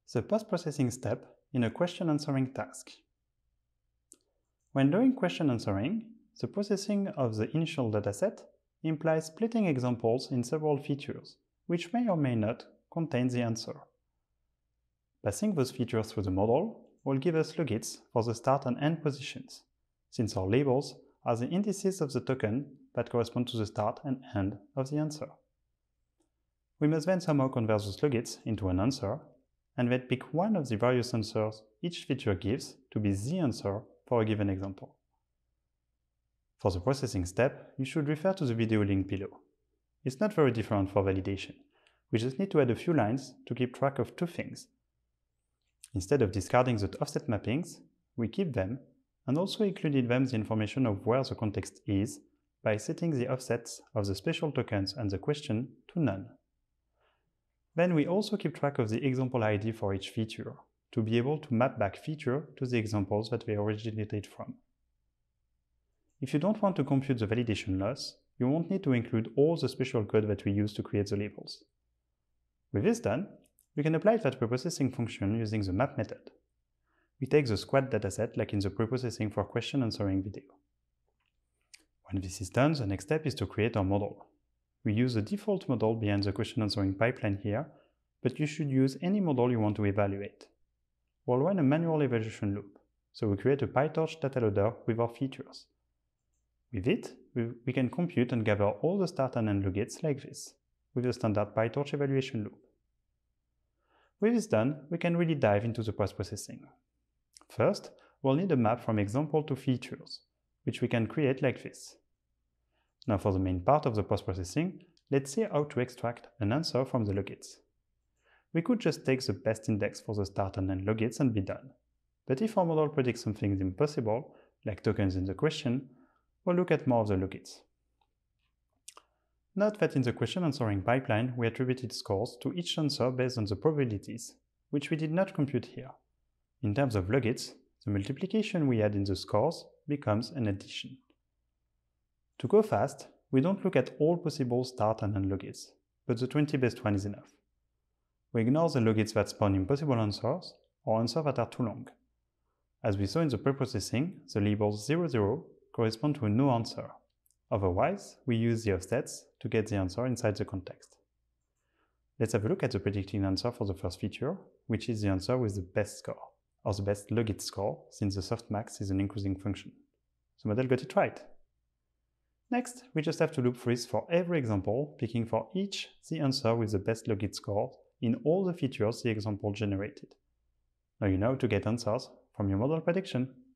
the post-processing step in a question answering task. When doing question answering, the processing of the initial dataset implies splitting examples in several features, which may or may not contain the answer. Passing those features through the model will give us logits for the start and end positions, since our labels are the indices of the token that correspond to the start and end of the answer. We must then somehow convert those logits into an answer, and then pick one of the various answers each feature gives to be the answer for a given example. For the processing step, you should refer to the video link below. It's not very different for validation. We just need to add a few lines to keep track of two things. Instead of discarding the offset mappings, we keep them and also include in them the information of where the context is by setting the offsets of the special tokens and the question to none. Then we also keep track of the example ID for each feature to be able to map back feature to the examples that they originated from. If you don't want to compute the validation loss, you won't need to include all the special code that we use to create the labels. With this done, we can apply that preprocessing function using the map method. We take the squad dataset like in the preprocessing for question answering video. When this is done, the next step is to create our model. We use the default model behind the question answering pipeline here, but you should use any model you want to evaluate. We'll run a manual evaluation loop, so we create a PyTorch data loader with our features. With it, we can compute and gather all the start and end logits like this, with the standard PyTorch evaluation loop. With this done, we can really dive into the post-processing. First, we'll need a map from example to features, which we can create like this. Now for the main part of the post-processing, let's see how to extract an answer from the logits. We could just take the best index for the start and end logits and be done. But if our model predicts something impossible, like tokens in the question, we'll look at more of the logits. Note that in the question answering pipeline, we attributed scores to each answer based on the probabilities, which we did not compute here. In terms of logits, the multiplication we add in the scores becomes an addition. To go fast, we don't look at all possible start and end logits, but the 20 best one is enough. We ignore the logits that spawn impossible answers or answers that are too long. As we saw in the preprocessing, the labels 00 correspond to a no answer. Otherwise, we use the offsets to get the answer inside the context. Let's have a look at the predicted answer for the first feature, which is the answer with the best score, or the best logit score, since the softmax is an increasing function. The model got it right. Next, we just have to loop through this for every example, picking for each the answer with the best logit score in all the features the example generated. Now you know how to get answers from your model prediction.